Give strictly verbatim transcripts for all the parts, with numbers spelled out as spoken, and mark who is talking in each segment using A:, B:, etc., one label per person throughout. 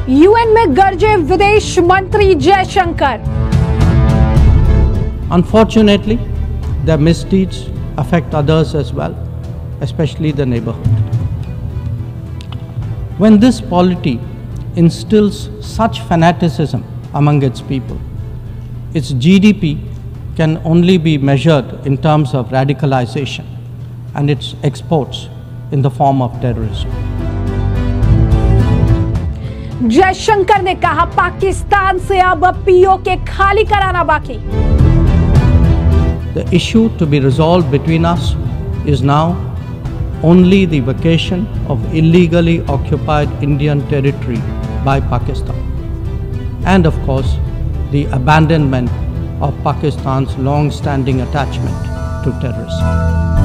A: UN में गरजे विदेश मंत्री Jaishankar.
B: Unfortunately, their misdeeds affect others as well, especially the neighborhood. When this polity instills such fanaticism among its people, its G D P can only be measured in terms of radicalization and its exports in the form of terrorism.
A: Jaishankar ने कहा पाकिस्तान से अब PoK खाली कराना बाकी।
B: The issue to be resolved between us is now only the vacation of illegally occupied Indian territory by Pakistan, and of course the abandonment of Pakistan's long-standing attachment to terrorism.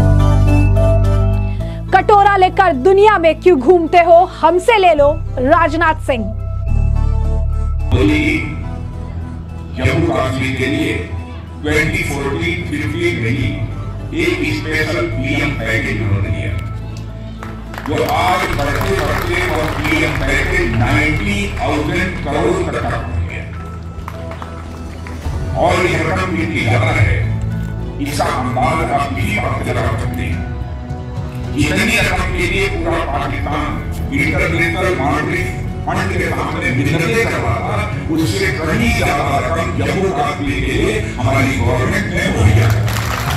A: कटोरा लेकर दुनिया में क्यों घूमते हो, हमसे ले लो, राजनाथ सिंह।
C: जम्मू कश्मीर के लिए ट्वेंटी फोर्टी फिफ्टी में ही एक स्पेशल पीएम पैकेज उन्होंने दिया, जो आज बढ़ते बढ़ते और पीएम पैकेज नब्बे हज़ार करोड़ तक पहुंच गया और यह रकम कितनी ज्यादा है इसका अंदाज आप किसी बात से लगा सकते हैं। इतनी रकम के लिए पूरा पाकिस्तान इंटरनेशनल मॉनेटरी फंड के सामने मिन्नतें कर रहा था, उससे कहीं ज्यादा रकम जम्मू कश्मीर के लिए हमारी गवर्नमेंट ने मुहैया कराई।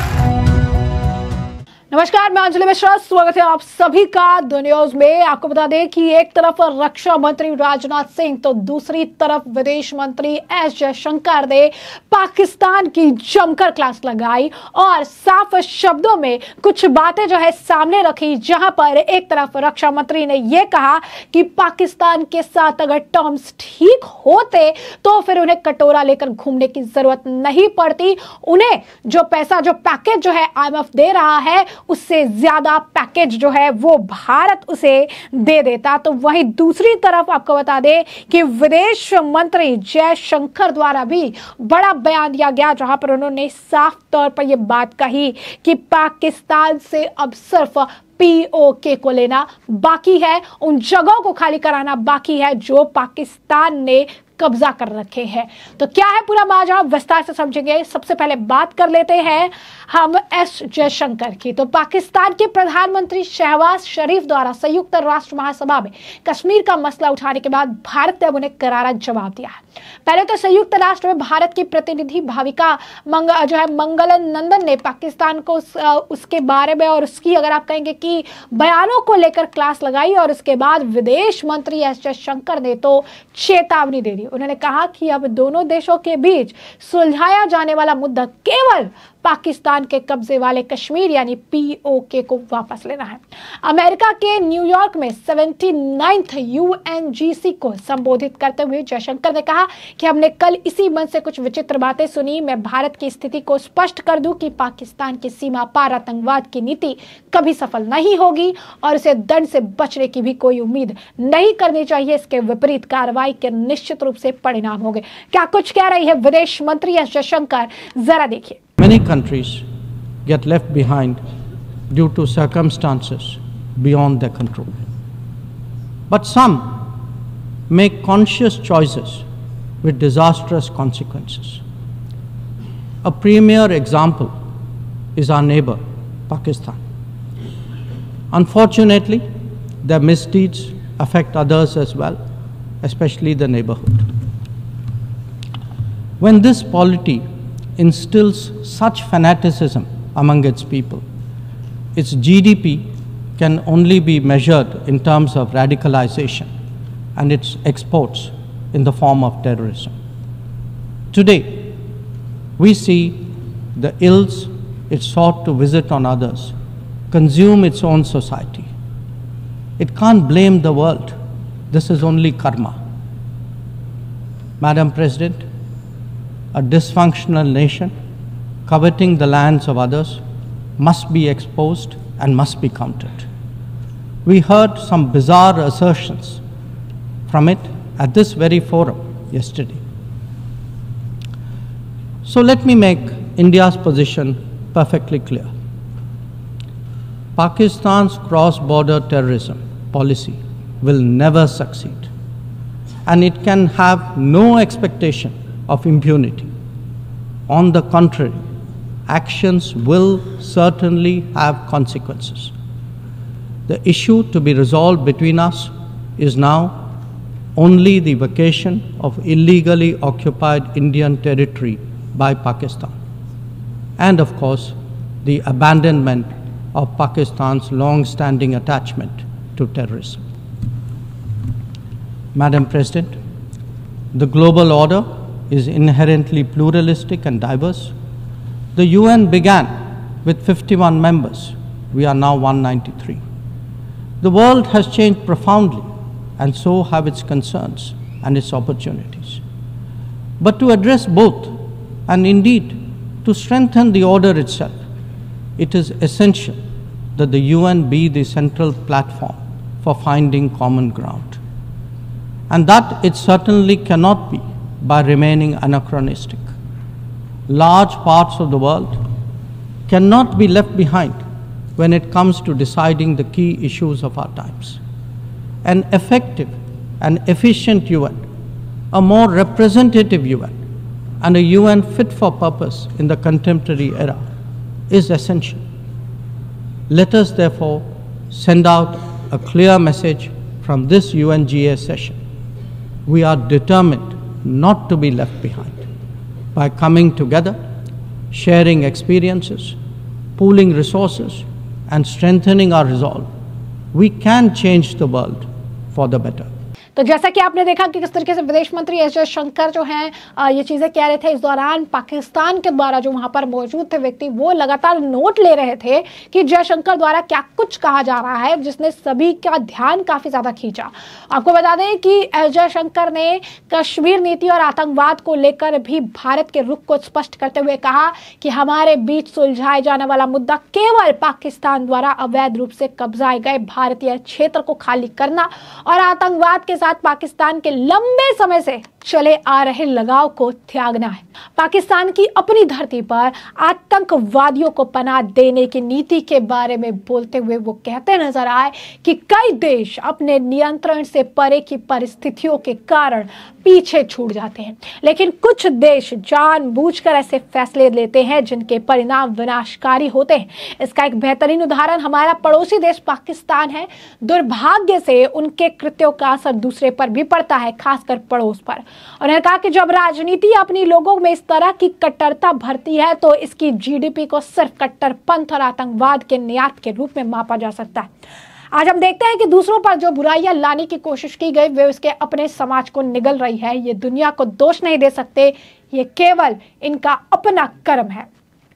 A: नमस्कार, मैं अंजलि मिश्रा, स्वागत है आप सभी का द न्यूज में। आपको बता दें कि एक तरफ रक्षा मंत्री राजनाथ सिंह तो दूसरी तरफ विदेश मंत्री एस जयशंकर ने पाकिस्तान की जमकर क्लास लगाई और साफ शब्दों में कुछ बातें जो है सामने रखी, जहां पर एक तरफ रक्षा मंत्री ने यह कहा कि पाकिस्तान के साथ अगर टर्म्स ठीक होते तो फिर उन्हें कटोरा लेकर घूमने की जरूरत नहीं पड़ती, उन्हें जो पैसा जो पैकेज जो है आईएमएफ दे रहा है उससे ज्यादा पैकेज जो है वो भारत उसे दे देता। तो वहीं दूसरी तरफ आपको बता दें कि विदेश मंत्री जयशंकर द्वारा भी बड़ा बयान दिया गया, जहां पर उन्होंने साफ तौर पर यह बात कही कि पाकिस्तान से अब सिर्फ पीओके को लेना बाकी है, उन जगहों को खाली कराना बाकी है जो पाकिस्तान ने कब्जा कर रखे हैं। तो क्या है पूरा मामला, विस्तार से समझेंगे। सबसे पहले बात कर लेते हैं हम एस जयशंकर की। तो पाकिस्तान के प्रधानमंत्री शहबाज शरीफ द्वारा संयुक्त राष्ट्र महासभा में कश्मीर का मसला उठाने के बाद भारत ने अब उन्हें करारा जवाब दिया है। पहले तो संयुक्त राष्ट्र में भारत की प्रतिनिधि भाविका मंग जो है मंगलन नंदन ने पाकिस्तान को उस, उसके बारे में और उसकी अगर आप कहेंगे कि बयानों को लेकर क्लास लगाई और उसके बाद विदेश मंत्री एस जयशंकर ने तो चेतावनी दे दी। उन्होंने कहा कि अब दोनों देशों के बीच सुलझाया जाने वाला मुद्दा केवल पाकिस्तान के कब्जे वाले कश्मीर यानी पीओके को वापस लेना है। अमेरिका के न्यूयॉर्क में उन्यासीवें यूएनजीसी को संबोधित करते हुए जयशंकर ने कहा कि हमने कल इसी मन से कुछ विचित्र बातें सुनी। मैं भारत की स्थिति को स्पष्ट कर दूं कि पाकिस्तान की सीमा पार आतंकवाद की नीति कभी सफल नहीं होगी और उसे दंड से बचने की भी कोई उम्मीद नहीं करनी चाहिए। इसके विपरीत कार्रवाई के निश्चित रूप से परिणाम होंगे। क्या कुछ कह रही है विदेश मंत्री एस जयशंकर, जरा देखिए।
B: Many countries get left behind due to circumstances beyond their control. But some make conscious choices with disastrous consequences. A premier example is our neighbor, Pakistan. Unfortunately, their misdeeds affect others as well, especially the neighborhood. When this polity instills such fanaticism among its people, its G D P can only be measured in terms of radicalization and its exports in the form of terrorism. Today, we see the ills it sought to visit on others consume its own society. It can't blame the world. This is only karma. Madam President, a dysfunctional nation coveting the lands of others must be exposed and must be countered. We heard some bizarre assertions from it at this very forum yesterday. So let me make India's position perfectly clear. Pakistan's cross-border terrorism policy will never succeed. and it can have no expectation of impunity. On the contrary, actions will certainly have consequences. The issue to be resolved between us is now only the vacation of illegally occupied Indian territory by Pakistan, and of course, the abandonment of Pakistan's long-standing attachment to terrorism. Madam President, the global order is inherently pluralistic and diverse. The U N began with fifty-one members. We are now one hundred ninety-three. The world has changed profoundly, and so have its concerns and its opportunities. But to address both, and indeed to strengthen the order itself, it is essential that the U N be the central platform for finding common ground. And that it certainly cannot be by remaining anachronistic. Large parts of the world cannot be left behind when it comes to deciding the key issues of our times. An effective and efficient U N, a more representative U N, and a U N fit for purpose in the contemporary era is essential. Let us therefore send out a clear message from this U N G A session. We are determined not to be left behind. By coming together, sharing experiences, pooling resources, and strengthening our resolve, we can change the world for the better.
A: तो जैसा कि आपने देखा कि किस तरीके से विदेश मंत्री एस जयशंकर जो हैं ये चीज़ें कह रहे थे, इस दौरान पाकिस्तान के द्वारा जो वहां पर मौजूद थे व्यक्ति वो लगातार नोट ले रहे थे कि जयशंकर द्वारा क्या कुछ कहा जा रहा है, जिसने सभी का ध्यान काफ़ी ज़्यादा खींचा। आपको बता दें कि एस जयशंकर ने कश्मीर नीति और आतंकवाद को लेकर भी भारत के रुख को स्पष्ट करते हुए कहा कि हमारे बीच सुलझाए जाने वाला मुद्दा केवल पाकिस्तान द्वारा अवैध रूप से कब्जाए गए भारतीय क्षेत्र को खाली करना और आतंकवाद के साथ पाकिस्तान के लंबे समय से चले आ रहे लगाव को त्यागना है। पाकिस्तान की अपनी धरती पर आतंकवादियों को पनाह देने की नीति के बारे में बोलते हुए वो कहते नजर आए कि कई देश अपने नियंत्रण से परे की परिस्थितियों के कारण पीछे छूट जाते हैं, लेकिन कुछ देश जानबूझकर ऐसे फैसले लेते हैं जिनके परिणाम विनाशकारी होते हैं। इसका एक बेहतरीन उदाहरण हमारा पड़ोसी देश पाकिस्तान है। दुर्भाग्य से उनके कृत्यों का असर दूसरे पर भी पड़ता है, खासकर पड़ोस पर। उन्होंने कहा कि जब राजनीति अपनी लोगों में इस तरह की कट्टरता भरती है तो इसकी जीडीपी को सिर्फ कट्टरपंथ और आतंकवाद के निर्यात के रूप में मापा जा सकता है। आज हम देखते हैं कि दूसरों पर जो बुराइयां लाने की कोशिश की गई वे उसके अपने समाज को निगल रही है। ये दुनिया को दोष नहीं दे सकते, ये केवल इनका अपना कर्म है।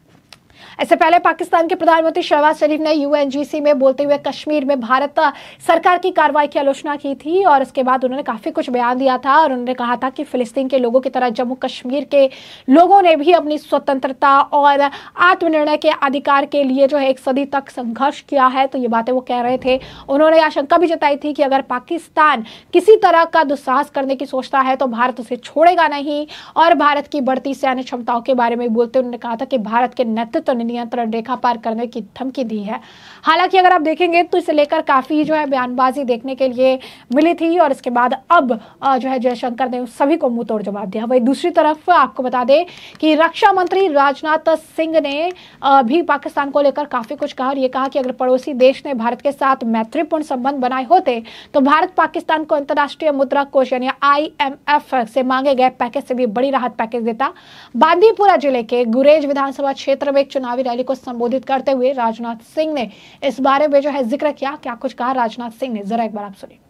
A: इससे पहले पाकिस्तान के प्रधानमंत्री शहबाज शरीफ ने यूएनजीसी में बोलते हुए कश्मीर में भारत सरकार की कार्रवाई की आलोचना की थी और उसके बाद उन्होंने काफी कुछ बयान दिया था और उन्होंने कहा था कि फिलिस्तीन के लोगों की तरह जम्मू कश्मीर के लोगों ने भी अपनी स्वतंत्रता और आत्मनिर्णय के अधिकार के लिए जो है एक सदी तक संघर्ष किया है। तो ये बातें वो कह रहे थे। उन्होंने आशंका भी जताई थी कि अगर पाकिस्तान किसी तरह का दुस्साहस करने की सोचता है तो भारत उसे छोड़ेगा नहीं। और भारत की बढ़ती सैन्य क्षमताओं के बारे में बोलते उन्होंने कहा था कि भारत के नेतृत्व नियंत्रण रेखा पार करने की धमकी दी है। हालांकि अगर आप देखेंगे तो इसे लेकर काफी जो है बयानबाजी देखने के लिए मिली थी और इसके बाद अब जो है जयशंकर ने सभी को मुंह तोड़ जवाब दिया। वही दूसरी तरफ आपको बता दें कि रक्षा मंत्री राजनाथ सिंह ने भी पाकिस्तान को लेकर काफी कुछ कहा और ये कहा कि अगर पड़ोसी देश ने भारत के साथ मैत्रीपूर्ण संबंध बनाए होते तो भारत पाकिस्तान को अंतर्राष्ट्रीय मुद्रा कोष यानी आई एम एफ से मांगे गए पैकेज से भी बड़ी राहत पैकेज देता। बांदीपुरा जिले के गुरेज विधानसभा क्षेत्र में एक चुनावी रैली को संबोधित करते हुए राजनाथ सिंह ने इस बारे में जो है जिक्र किया। क्या कुछ कहा राजनाथ सिंह ने, जरा एक बार आप सुनिए।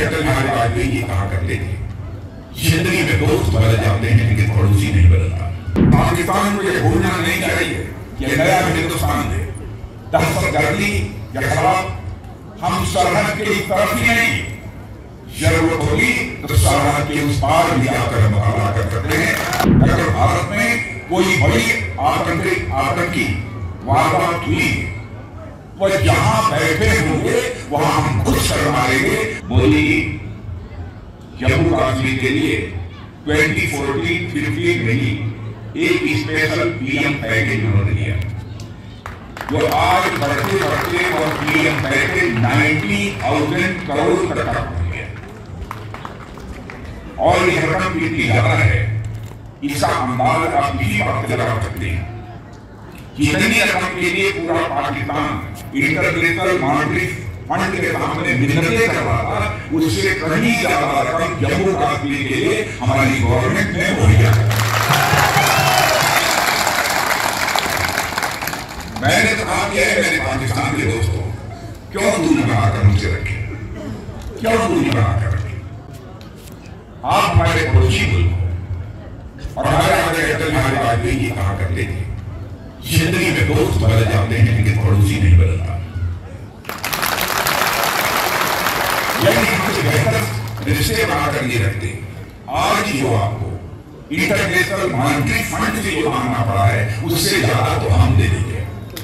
C: जिंदगी में दोस्त बदल जाते हैं लेकिन पड़ोसी नहीं बदलता। पाकिस्तान को ये भूलना नहीं चाहिए कि नया हिंदुस्तान है, दहशतगर्दी या खराब हम सरहद के इस तरफ ही नहीं, जरूरत होगी तो सरहद के उस पार भी आकर मुकाबला कर सकते हैं। अगर भारत में कोई बड़ी आतंकी आतंकी वारदात हुई वो जहां बैठे होंगे वहां हम खुद सर मारेंगे। मोदी जम्मू कश्मीर के लिए ट्वेंटी फोर्टीन फिफ्टीन नहीं एक स्पेशल पीएम पैकेज उन्होंने दिया जो आज बढ़ते बढ़ते और PM package ninety thousand crore तक हो गया। और ये रकम कितनी ज्यादा है इसका अंदाज आप इसी बात से लगा सकते हैं। जितनी रकम के लिए पूरा पाकिस्तान इंटरनेशनल मॉनेटरी फंड के सामने मिन्नतें कर रहा था, उससे कहीं ज्यादा रकम जम्मू कश्मीर के लिए हमारी गवर्नमेंट ने मुहैया कराई। मैंने तो कहा है मेरे पाकिस्तान के दोस्तों, क्यों दूरी बनाकर मुझसे रखे, क्यों दूरी बनाकर रखे। आप हमारे पड़ोसी मुल्क और हमारे हमारे अटल बिहारी वाजपेयी जी कहा करते थे, जिंदगी में दोस्त बदल जाते हैं लेकिन पड़ोसी नहीं बदलता। यदि हमसे बेहतर रिश्ते बनाकर नहीं रखते, आज जो आपको इंटरनेशनल मॉनेटरी फंड से जो मांगना पड़ा है उससे ज्यादा तो हम दे देंगे।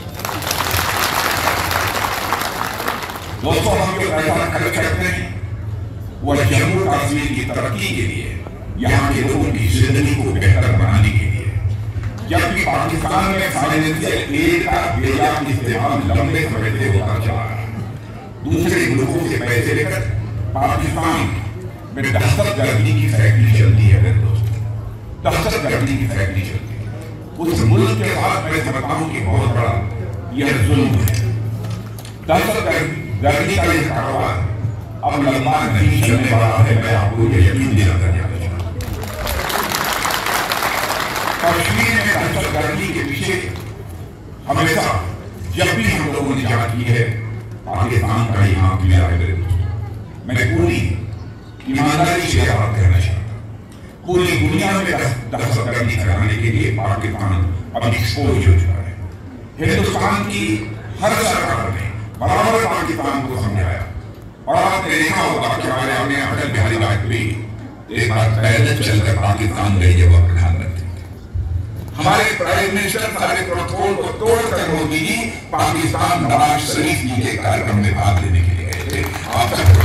C: दोस्तों, हम जो पैसा खर्च करते हैं वह जम्मू कश्मीर की तरक्की के लिए, यहाँ के लोगों की जिंदगी को बेहतर बनाने के लिए। जबकि पाकिस्तान में फाइनेंशियल एड का बेजान इस्तेमाल लंबे समय से होता चला है। दूसरे मुल्कों से पैसे लेकर पाकिस्तान में दहशतगर्दी की फैक्ट्री चलती है मेरे दोस्तों, दहशतगर्दी की फैक्ट्री चलती है। उस मुल्क के साथ मैं समझता हूँ कि बहुत बड़ा यह जुल्म है। दहशतगर्दी गर्मी का यह कारोबार अब लंबा नहीं चलने वाला है, मैं आपको यह यकीन दिलाता हूं। कश्मीर में दहशतगर्दी के पीछे हमेशा जब भी हम लोगों ने जांच की है, पाकिस्तान का ही हाथ मिला है मेरे दोस्तों। मैं पूरी ईमानदारी से बात कहना चाहता हूं, पूरी दुनिया में दहशतगर्दी कराने के लिए पाकिस्तान अब एक्सपोज हो चुका है। हिंदुस्तान की हर सरकार ने बराबर पाकिस्तान को समझाया और आपने देखा होगा कि हमारे अपने अटल बिहारी वाजपेयी एक बार पैदल चलकर पाकिस्तान गए जब वह प्रधानमंत्री थे। हमारे प्राइम मिनिस्टर सारे प्रोटोकॉल को तोड़कर मोदी जी पाकिस्तान नवाज शरीफ जी के कार्यक्रम में भाग लेने के लिए गए थे। आप सबको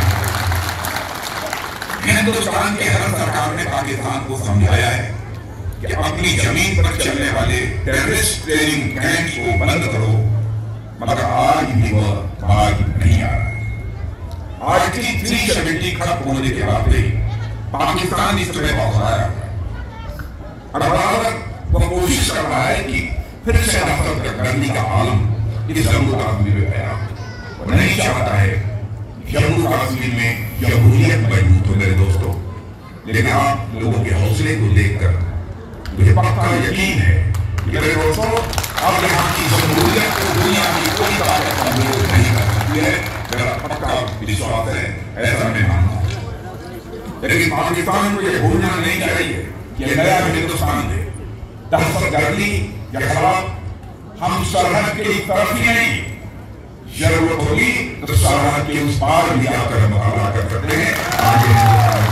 C: हिंदुस्तान के हर सरकार ने पाकिस्तान को समझाया है कि अपनी जमीन पर चलने वाले टेररिस्ट ट्रेनिंग कैंप को बंद करो, मगर आज भी वह बाज नहीं आ रहा है। आज की थ्री सेवेंटी खत्म होने के बाद भी पाकिस्तान इस तरह पहुंचाया और बराबर वह कोशिश कर रहा है कि फिर से दहशतगर्दी का आलम इस जम्मू कश्मीर में आया। वह नहीं चाहता है जम्मू कश्मीर में जमहूरियत मजबूत हो मेरे दोस्तों, लेकिन आप लोगों के हौसले को देखकर मुझे पक्का यकीन है कि मेरे दोस्तों अब यहाँ की जमहूरियत को दुनिया की कोई ताकत कमजोर नहीं कर सकती है। मेरा पक्का विश्वास है, ऐसा मैं मानता हूँ। लेकिन पाकिस्तान को यह भूलना नहीं चाहिए कि नया हिंदुस्तान है। दहशतगर्दी के खिलाफ हम सरहद के इस तरफ ही नहीं, जरूरत होगी तो सरहद के उस पार भी जाकर मुकाबला कर सकते हैं। आगे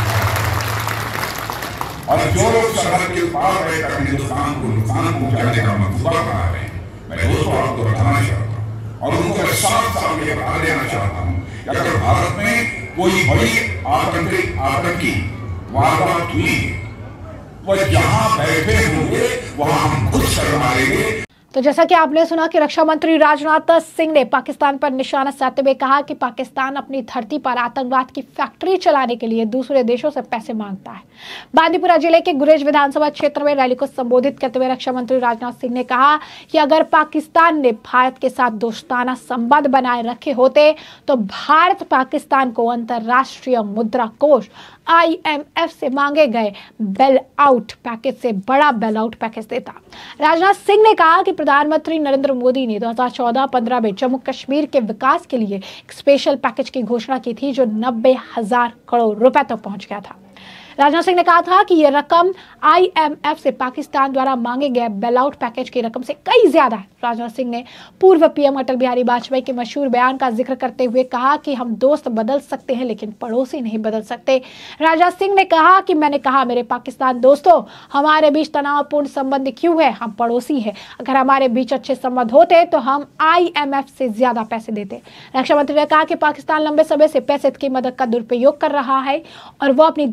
C: और जो लोग सरहद के पार रहकर हिंदुस्तान को नुकसान पहुंचाने का मंसूबा बना रहे हैं, मैं दोस्तों आपको बताना चाहता हूँ और उनको मैं साफ साफ ये बता देना चाहता हूँ कि अगर भारत में कोई बड़ी आतंकी आतंकी वारदात हुई, वह जहां बैठे होंगे वहां हम खुद शर्म मारेंगे।
A: तो जैसा कि आपने सुना कि रक्षा मंत्री राजनाथ सिंह ने पाकिस्तान पर निशाना साधते हुए कहा कि पाकिस्तान अपनी धरती पर आतंकवाद की फैक्ट्री चलाने के लिए दूसरे देशों से पैसे मांगता है। बांदीपुरा जिले के गुरेज विधानसभा क्षेत्र में रैली को संबोधित करते हुए रक्षा मंत्री राजनाथ सिंह ने कहा कि अगर पाकिस्तान ने भारत के साथ दोस्ताना संबंध बनाए रखे होते तो भारत पाकिस्तान को अंतर्राष्ट्रीय मुद्रा कोष आई एम एफ से मांगे गए बेल आउट पैकेज से बड़ा बेल आउट पैकेज देता। राजनाथ सिंह ने कहा कि प्रधानमंत्री नरेंद्र मोदी ने दो हज़ार चौदह पंद्रह में जम्मू कश्मीर के विकास के लिए एक स्पेशल पैकेज की घोषणा की थी जो नब्बे हजार करोड़ रुपए तक पहुंच गया था। राजनाथ सिंह ने कहा था कि यह रकम आई एम एफ से पाकिस्तान द्वारा मांगे गए बेल आउट पैकेज की रकम से कई ज्यादा है। राजनाथ सिंह ने पूर्व पीएम अटल बिहारी वाजपेयी के मशहूर बयान का जिक्र करते हुए कहा कि हम दोस्त बदल सकते हैं लेकिन पड़ोसी नहीं बदल सकते। राजनाथ सिंह ने कहा कि मैंने कहा मेरे पाकिस्तान दोस्तों, हमारे बीच तनावपूर्ण संबंध क्यों है, हम पड़ोसी हैं। अगर हमारे बीच अच्छे संबंध होते तो हम आई एम एफ से ज्यादा पैसे देते। रक्षा मंत्री ने कहा कि पाकिस्तान लंबे समय से पैसे की मदद का दुरुपयोग कर रहा है और वो अपनी धरती पर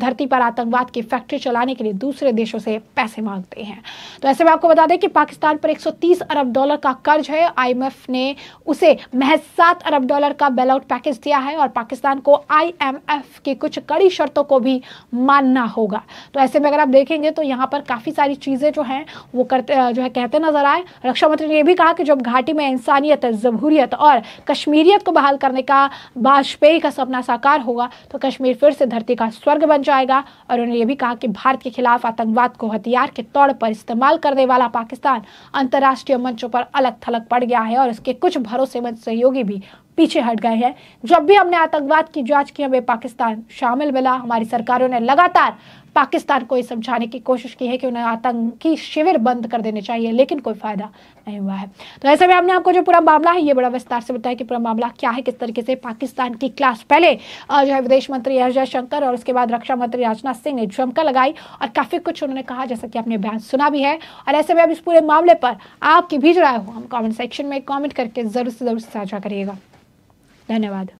A: आतंकवाद की फैक्ट्री चलाने के लिए दूसरे देशों से पैसे मांगते हैं। तो ऐसे में आपको बता दें कि पाकिस्तान पर एक सौ तीस अरब डॉलर का कर्ज है। आईएमएफ ने उसे महज सात अरब डॉलर का बेल आउट पैकेज दिया है और पाकिस्तान को आईएमएफ की कुछ कड़ी शर्तों को भी मानना होगा। तो ऐसे में अगर आप देखेंगे तो यहाँ पर काफी सारी चीजें जो हैं वो करते जो है कहते नजर आए। रक्षा मंत्री ने यह भी कहा कि जब घाटी में इंसानियत, जमहूरियत और कश्मीरियत को बहाल करने का वाजपेयी का सपना साकार होगा तो कश्मीर फिर से धरती का स्वर्ग बन जाएगा। और उन्होंने ये भी कहा कि भारत के खिलाफ आतंकवाद को हथियार के तौर पर इस्तेमाल करने वाला पाकिस्तान अंतर्राष्ट्रीय मंचों पर अलग थलग पड़ गया है और इसके कुछ भरोसेमंद सहयोगी भी पीछे हट गए हैं। जब भी हमने आतंकवाद की जांच की हमें पाकिस्तान शामिल मिला। हमारी सरकारों ने लगातार पाकिस्तान को ये समझाने की कोशिश की है कि उन्हें आतंकी शिविर बंद कर देने चाहिए, लेकिन कोई फायदा नहीं हुआ है। तो ऐसे में हमने आपको जो पूरा मामला है ये बड़ा विस्तार से बताया कि पूरा मामला क्या है, किस तरीके से पाकिस्तान की क्लास पहले जो है विदेश मंत्री एस जयशंकर और उसके बाद रक्षा मंत्री राजनाथ सिंह ने जमकर लगाई और काफी कुछ उन्होंने कहा, जैसा कि आपने बयान सुना भी है। और ऐसे में अब इस पूरे मामले पर आपकी भी राय हो हम कॉमेंट सेक्शन में कॉमेंट करके जरूर से जरूर साझा करिएगा। धन्यवाद।